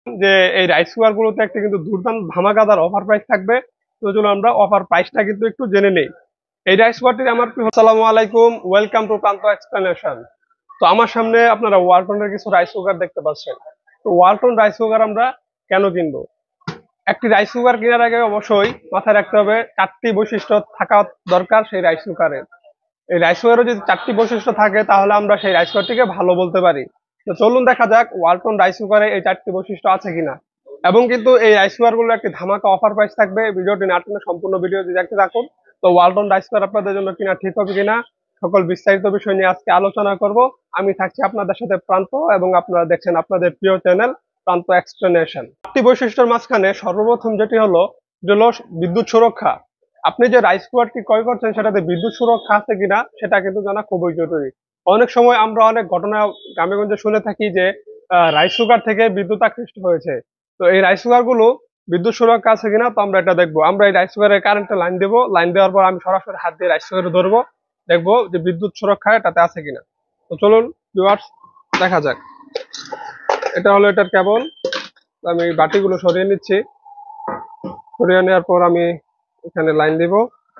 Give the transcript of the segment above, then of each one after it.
যে এই rice cooker গুলোতে একটা কিন্তু দুর্দান্ত ধামাকাদার অফার প্রাইস থাকবে। তো চলো আমরা অফার প্রাইসটা কিন্তু একটু জেনে নেই। এই রাইস কুকারটির আসসালামু আলাইকুম, ওয়েলকাম টু প্রান্ত এক্সপ্লেনেশন। তো আমার সামনে আপনারা ওয়ালটনের কিছু রাইস কুকার দেখতে পাচ্ছেন। তো ওয়ালটন রাইস কুকার আমরা কেন কিনবো? একটি রাইস কুকার কেনার আগে অবশ্যই মাথায় রাখতে হবে চারটি বৈশিষ্ট্য থাকা দরকার সেই রাইস কুকারের। এই রাইস কুকারে যদি চারটি বৈশিষ্ট্য থাকে তাহলে আমরা সেই রাইস কুকারটিকে ভালো বলতে পারি। তো চলুন দেখা যাক ওয়ালটন রাইস কুকারে এই চারটি বৈশিষ্ট্য আছে কিনা। এবং কিন্তু এই রাইস কুকার গুলো একটি ধামাকা অফার প্রাইস থাকবে। ভিডিওটি না টেনে সম্পূর্ণ ভিডিওটি দেখতে থাকুন। তো ওয়ালটন রাইস কুকার আপনাদের জন্য কিনা ঠিক হবে কিনা সকল বিস্তারিত বিষয় নিয়ে আজকে আলোচনা করব। আমি থাকছি আপনাদের সাথে প্রান্ত, এবং আপনারা দেখছেন আপনাদের প্রিয় চ্যানেল প্রান্ত এক্সপ্লেনেশন। চারটি বৈশিষ্ট্যের মাঝখানে সর্বপ্রথম যেটি হলো বিদ্যুৎ সুরক্ষা। আপনি যে রাইস কুকারটি ক্রয় করছেন সেটাতে বিদ্যুৎ সুরক্ষা আছে কিনা সেটা কিন্তু জানা খুবই জরুরি। অনেক সময় আমরা অনেক ঘটনা গ্রামেগঞ্জে শুনে থাকি যে রাইস কুকার থেকে বিদ্যুৎ আকৃষ্ট হয়েছে। তো এই রাইস কুকার গুলো বিদ্যুৎ সুরক্ষা আছে কিনা তো আমরা এটা দেখবো। আমরা এই রাইস কুকারের কারেন্টে লাইন দেবো, লাইন দেওয়ার পর আমি সরাসরি হাত দিয়ে রাইস কুকারে ধরবো, দেখবো যে বিদ্যুৎ সুরক্ষা এটাতে আছে কিনা। তো চলুন ভিউয়ার্স দেখা যাক। এটা হলো এটার কেবল। আমি বাটিগুলো সরিয়ে নিচ্ছি। সরিয়ে নেওয়ার পর আমি এখানে লাইন দিব।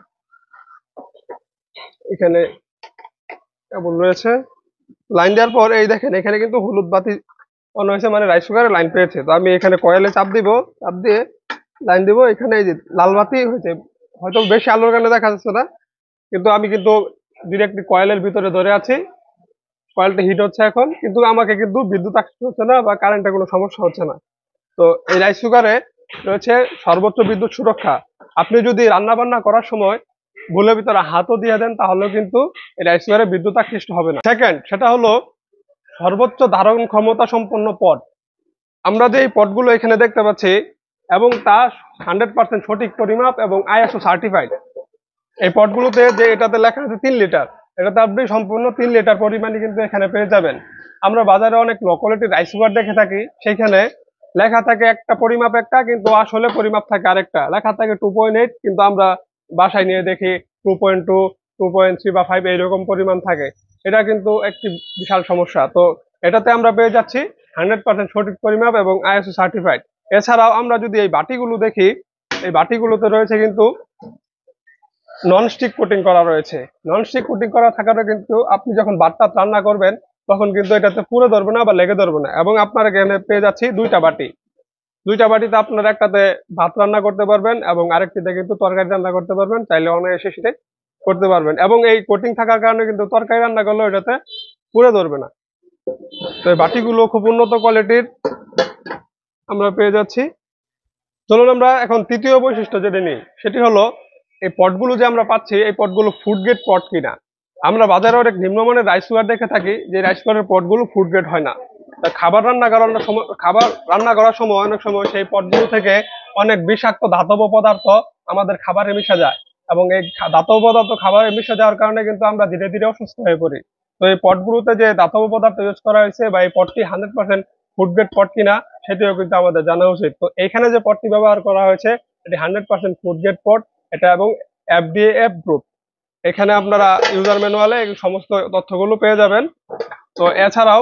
এখানে কেবল রয়েছে। লাইন দেওয়ার পর এই দেখেন এখানে কিন্তু হলুদ বাতি অন হয়েছে, মানে রাইস কুকারে লাইন পেয়েছে। তো আমি এখানে কয়েলে চাপ দিব, চাপ দিয়ে লাইন দিব। এখানে এই যে লাল বাতি হয়েছে, হয়তো বেশি আলোর কারণে দেখা যাচ্ছে না, কিন্তু আমি কিন্তু ডিরেক্টলি কয়েলের ভিতরে ধরে আছি। কয়েলটা হিট হচ্ছে এখন, কিন্তু আমাকে কিন্তু বিদ্যুৎ আকর্ষণ হচ্ছে না বা কারেন্টের কোনো সমস্যা হচ্ছে না। তো এই রাইস কুকারে রয়েছে সর্বোচ্চ বিদ্যুৎ সুরক্ষা। আপনি যদি রান্না বান্না করার সময় ভুলের ভিতরে হাতও দিয়ে দেন তাহলেও কিন্তু এই রাইস কুকারে বিদ্যুৎ আকৃষ্ট হবে না। সেকেন্ড, সেটা হলো সর্বোচ্চ ধারণ ক্ষমতা সম্পন্ন পট। আমরা যে এই পটগুলো এখানে দেখতে পাচ্ছি এবং তা 100% সঠিক পরিমাপ এবং আইএসও সার্টিফাইড। এই পটগুলোতে যে এটাতে লেখা আছে 3 লিটার, এটাতে আপনি সম্পূর্ণ 3 লিটার পরিমাণই কিন্তু এখানে পেয়ে যাবেন। আমরা বাজারে অনেক লো কোয়ালিটির রাইস কুকার দেখে থাকি, সেখানে লেখা থাকে একটা পরিমাপ একটা, কিন্তু আসলে পরিমাপ থাকে আরেকটা। লেখা থাকে 2.8, কিন্তু আমরা বাসায় নিয়ে দেখি 2.2, 2.3 বা 5 এইরকম পরিমাণ থাকে। এটা কিন্তু একটি বিশাল সমস্যা। তো এটাতে আমরা পেয়ে যাচ্ছি 100% সঠিক পরিমাপ এবং আইএসও সার্টিফাইড। এছাড়াও আমরা যদি এই বাটিগুলো দেখি, এই বাটিগুলোতে রয়েছে কিন্তু ননস্টিক কোটিং করা রয়েছে। ননস্টিক কোটিং করা থাকাটা কিন্তু আপনি যখন ভাতটা রান্না করবেন তখন কিন্তু এটাতে পুড়ে ধরবে না বা লেগে ধরবে না। এবং আপনার এখানে পেয়ে যাচ্ছি দুইটা বাটি। দুইটা বাটিতে আপনারা একটাতে ভাত রান্না করতে পারবেন এবং আরেকটিতে কিন্তু তরকারি রান্না করতে পারবেন, চাইলে অনায়াসে সেটা করতে পারবেন। এবং এই কোটিং থাকার কারণে কিন্তু তরকারি রান্না করলেও এটাতে পুড়ে ধরবে না। তো এই বাটিগুলো খুব উন্নত কোয়ালিটির আমরা পেয়ে যাচ্ছি। চলুন আমরা এখন তৃতীয় বৈশিষ্ট্য যেটা নিই, সেটি হলো এই পটগুলো যে আমরা পাচ্ছি এই পটগুলো ফুড গ্রেড পট কিনা। আমরা বাজারে অনেক নিম্নমানের রাইস কুকার দেখে থাকি যে রাইস কুকারের পটগুলো ফুড গ্রেড হয় না। তা খাবার রান্না করার সময় অনেক সময় সেই পটগুলো থেকে অনেক বিষাক্ত ধাতব পদার্থ আমাদের খাবারে মিশে যায়, এবং এই ধাতব পদার্থ খাবারে মিশে যাওয়ার কারণে কিন্তু আমরা ধীরে ধীরে অসুস্থ হয়ে পড়ি। তো এই পটগুলোতে যে ধাতব পদার্থ ইউজ করা হয়েছে বা এই পটটি 100% ফুড গ্রেড পট কিনা সেটিও কিন্তু আমাদের জানা উচিত। তো এখানে যে পটটি ব্যবহার করা হয়েছে এটি 100% ফুড গ্রেড পট এটা, এবং এফডিএ অ্যাপ্রুভড। এখানে আপনারা ইউজার ম্যানুয়ালে এই সমস্ত তথ্যগুলো পেয়ে যাবেন। তো এছাড়াও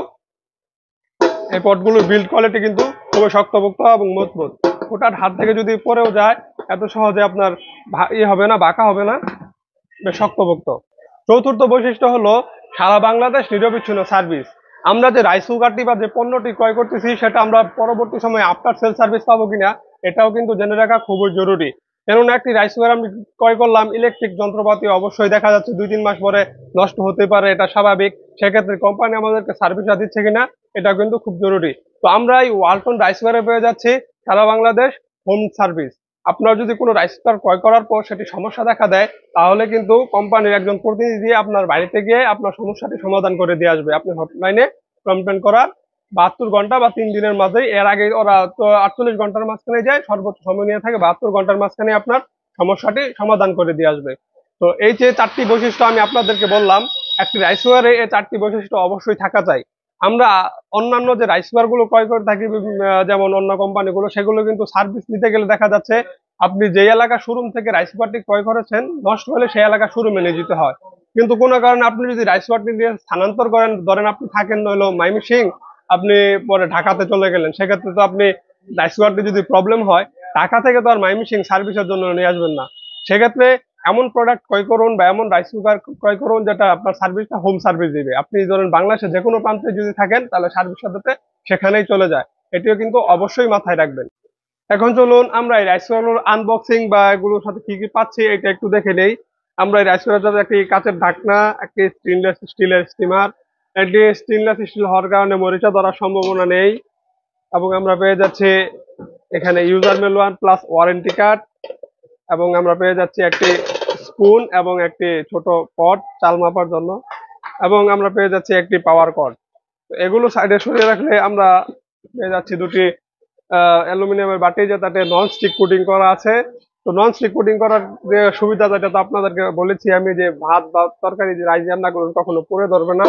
এই পটগুলোর বিল্ড কোয়ালিটি কিন্তু খুবই শক্তপোক্ত এবং মজবুত। ওটার হাত থেকে যদি পড়েও যায় এত সহজে আপনার হবে না, বাঁকা হবে না, বেশ শক্তপোক্ত। চতুর্থ বৈশিষ্ট্য হলো সারা বাংলাদেশ নিরবিচ্ছিন্ন সার্ভিস। আমরা যে রাইস কুকারটি বা যে পণ্যটি ক্রয় করতেছি সেটা আমরা পরবর্তী সময়ে আফটার সেল সার্ভিস পাবো কিনা এটাও কিন্তু জেনে রাখা খুবই জরুরি। কেননা একটি রাইস কুকার আমি ক্রয় করলাম, ইলেকট্রিক যন্ত্রপাতি অবশ্যই দেখা যাচ্ছে 2-3 মাস পরে নষ্ট হতে পারে, এটা স্বাভাবিক। সেক্ষেত্রে কোম্পানি আমাদেরকে সার্ভিসটা দিচ্ছে কিনা এটা কিন্তু খুব জরুরি। তো আমরা এই ওয়ালটন রাইস কুকারে পেয়ে যাচ্ছি সারা বাংলাদেশ হোম সার্ভিস। আপনার যদি কোনো রাইস কুকার ক্রয় করার পর সেটি সমস্যা দেখা দেয় তাহলে কিন্তু কোম্পানির একজন প্রতিনিধি আপনার বাড়িতে গিয়ে আপনার সমস্যাটি সমাধান করে দিয়ে আসবে। আপনি হটলাইনে কমপ্লেন করার 72 ঘন্টা বা 3 দিনের মাঝেই, এর আগে ওরা তো 48 ঘন্টার মাঝখানে যায়, সর্বোচ্চ সময় নিয়ে থাকে 72 ঘন্টার মাঝখানে আপনার সমস্যাটি সমাধান করে দিয়ে আসবে। তো এই যে চারটি বৈশিষ্ট্য আমি আপনাদেরকে বললাম, একটি রাইস কুকারে এই চারটি বৈশিষ্ট্য অবশ্যই থাকা চাই। আমরা অন্যান্য যে রাইস কুকার গুলো ক্রয় করে থাকি যেমন অন্য কোম্পানিগুলো, সেগুলো কিন্তু সার্ভিস নিতে গেলে দেখা যাচ্ছে আপনি যে এলাকা শোরুম থেকে রাইস কুকারটি ক্রয় করেছেন নষ্ট হলে সেই এলাকা শোরুমে নিয়ে যেতে হয়। কিন্তু কোনো কারণে আপনি যদি রাইস কুকারটি দিয়ে স্থানান্তর করেন, ধরেন আপনি থাকেন নইলো ময়মনসিংহ, আপনি পরে ঢাকাতে চলে গেলেন, সেক্ষেত্রে তো আপনি রাইস কুকারটি যদি প্রবলেম হয়, ঢাকা থেকে তো আর মাইমিসিং সার্ভিসের জন্য নিয়ে আসবেন না। সেক্ষেত্রে এমন প্রোডাক্ট ক্রয় করুন বা এমন রাইস কুকার ক্রয় করুন যেটা আপনার সার্ভিসটা হোম সার্ভিস দিবে। আপনি ধরেন বাংলাদেশের যে কোনো প্রান্তে যদি থাকেন তাহলে সার্ভিস সাথে সেখানেই চলে যায়। এটিও কিন্তু অবশ্যই মাথায় রাখবেন। এখন চলুন আমরা এই রাইস কুকারগুলোর আনবক্সিং বা এগুলোর সাথে কি কি পাচ্ছি এটা একটু দেখে নেই। আমরা এই রাইস কুকারটাতে একটি কাঁচের ঢাকনা, একটি স্টেনলেস স্টিলের স্টিমার, একটি স্টেনলেস স্টিল হওয়ার কারণে মরিচা ধরার সম্ভাবনা নেই। এবং আমরা পেয়ে যাচ্ছি এখানে user manual plus warranty card, এবং আমরা পেয়ে যাচ্ছি একটি স্পুন এবং একটি ছোট পট চাল মাপার জন্য, এবং আমরা পেয়ে যাচ্ছি একটি পাওয়ার কর্ড। এগুলো সাইডে সরিয়ে রাখলে আমরা পেয়ে যাচ্ছি দুটি অ্যালুমিনিয়ামের বাটি, যেটাতে নন স্টিক কোটিং করা আছে। তো নন স্টিক কোটিং করার যে সুবিধা, যেটা তো আপনাদেরকে বলেছি আমি, যে ভাত বা তরকারি যে রাইস রান্না করুন কখনো পুড়ে ধরবে না।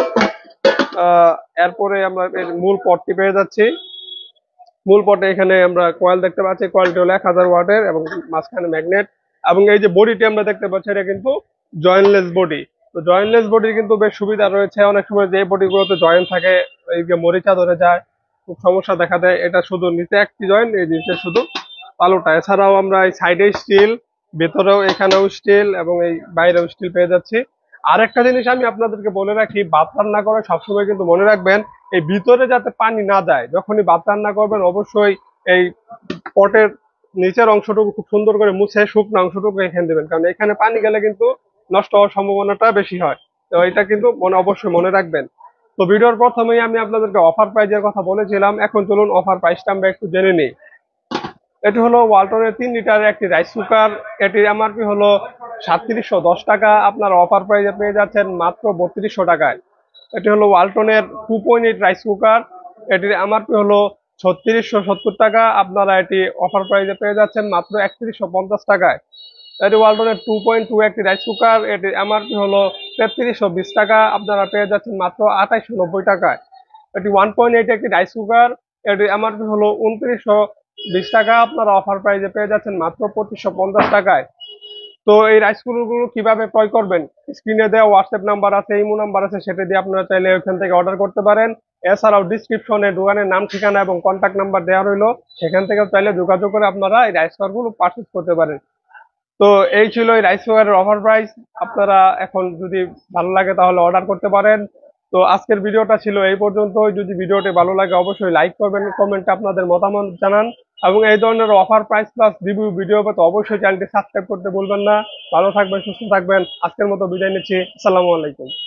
এরপরে আমরা এর মূল পটটি পেয়ে যাচ্ছি। মূল পটে এখানে আমরা কয়েল দেখতে পাচ্ছি, কয়েলটি হলো 1000 ওয়াটের এবং মাঝখানে ম্যাগনেট। এবং এই যে বডিটি আমরা দেখতে পাচ্ছি এটা কিন্তু জয়েন্টলেস বডি। তো জয়েন্টলেস বডির কিন্তু বেশ সুবিধা রয়েছে। অনেক সময় যে বডিগুলোতে জয়েন্ট থাকে, এই যে মরিচা ধরে যায়, খুব সমস্যা দেখা দেয়। এটা শুধু নিচে একটি জয়েন্ট, এই নিচে শুধু তালুটা। এছাড়াও আমরা এই সাইডে স্টিল, ভেতরেও এখানেও স্টিল এবং এই বাইরেও স্টিল পেয়ে যাচ্ছি। আরেকটা জিনিস আমি আপনাদেরকে বলে রাখি, ভাত রান্না করে সবসময় কিন্তু মনে রাখবেন এই ভিতরে যাতে পানি না যায়। যখনই ভাত রান্না করবেন অবশ্যই এই পটের নিচের অংশটুকু খুব সুন্দর করে মুছে শুকনো অংশটুকু এখানে দেবেন, কারণ এখানে পানি গেলে কিন্তু নষ্ট হওয়ার সম্ভাবনাটা বেশি হয়। তো এটা কিন্তু অবশ্যই মনে রাখবেন। তো ভিডিওর প্রথমেই আমি আপনাদেরকে অফার প্রাইজের কথা বলেছিলাম, এখন চলুন অফার প্রাইসটা আমরা একটু জেনে নিই। এটি হলো ওয়ালটনের 3 লিটারের একটি রাইস কুকার। এটির এমআরপি হলো 3710 টাকা, আপনার অফার প্রাইজে পেয়ে যাচ্ছেন মাত্র 3200 টাকায়। এটি হলো ওয়ালটনের 2.8 রাইস কুকার। এটির এমআরপি হলো 3670 টাকা, আপনারা এটি অফার প্রাইজে পেয়ে যাচ্ছেন মাত্র 3150 টাকায়। এটি ওয়ালটনের 2.2 একটি রাইস কুকার। এটির এমআরপি হলো 3320 টাকা, আপনারা পেয়ে যাচ্ছেন মাত্র 2890 টাকায়। এটি 1.8 একটি রাইস কুকার। এটির এমআরপি হলো 2920 টাকা, আপনারা অফার প্রাইজে পেয়ে যাচ্ছেন মাত্র 2550 টাকায়। তো এই রাইস কুকারগুলো কিভাবে ক্রয় করবেন, স্ক্রিনে দেওয়া হোয়াটসঅ্যাপ নাম্বার আছে, ইমো নাম্বার আছে, সেটা দিয়ে আপনারা চাইলে ওখান থেকে অর্ডার করতে পারেন। এছাড়াও ডিসক্রিপশনে দোকানের নাম, ঠিকানা এবং কন্ট্যাক্ট নাম্বার দেওয়া রইলো, সেখান থেকে চাইলে যোগাযোগ করে আপনারা এই রাইস কুকারগুলো পারচেজ করতে পারেন। তো এই ছিল এই রাইস কুকারের অফার প্রাইস। আপনারা এখন যদি ভালো লাগে তাহলে অর্ডার করতে পারেন। তো আজকের ভিডিওটা ছিল এই পর্যন্তই। যদি ভিডিওটি ভালো লাগে অবশ্যই লাইক করবেন, কমেন্টে আপনাদের মতামত জানান, এবং এই ধরনের offer price plus review video পেতে অবশ্যই চ্যানেলটি সাবস্ক্রাইব করতে ভুলবেন না। ভালো থাকবেন, সুস্থ থাকবেন। আজকের মতো বিদায় নিচ্ছি। আসসালামু আলাইকুম।